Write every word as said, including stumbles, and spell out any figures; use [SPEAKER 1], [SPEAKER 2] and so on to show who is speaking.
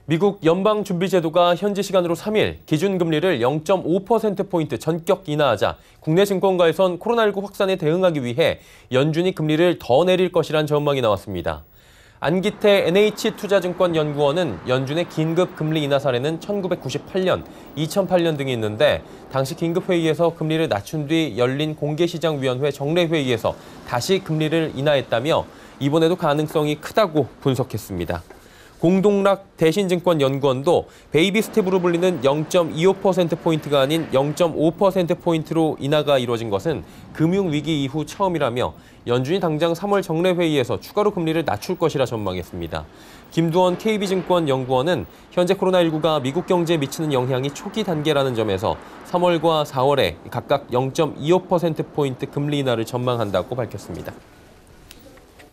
[SPEAKER 1] 미국 연방준비제도가 현지 시간으로 삼 일 기준금리를 영 점 오 퍼센트포인트 전격 인하하자 국내 증권가에선 코로나십구 확산에 대응하기 위해 연준이 금리를 더 내릴 것이란 전망이 나왔습니다. 안기태 엔에이치투자증권연구원은 연준의 긴급 금리 인하 사례는 천구백구십팔 년, 이천팔 년 등이 있는데 당시 긴급회의에서 금리를 낮춘 뒤 열린 공개시장위원회 정례회의에서 다시 금리를 인하했다며 이번에도 가능성이 크다고 분석했습니다. 공동락 대신증권연구원도 베이비 스텝으로 불리는 영 점 이오 퍼센트포인트가 아닌 영 점 오 퍼센트포인트로 인하가 이뤄진 것은 금융위기 이후 처음이라며 연준이 당장 삼월 정례회의에서 추가로 금리를 낮출 것이라 전망했습니다. 김두원 케이비증권연구원은 현재 코로나십구가 미국 경제에 미치는 영향이 초기 단계라는 점에서 삼월과 사월에 각각 영 점 이오 퍼센트포인트 금리 인하를 전망한다고 밝혔습니다.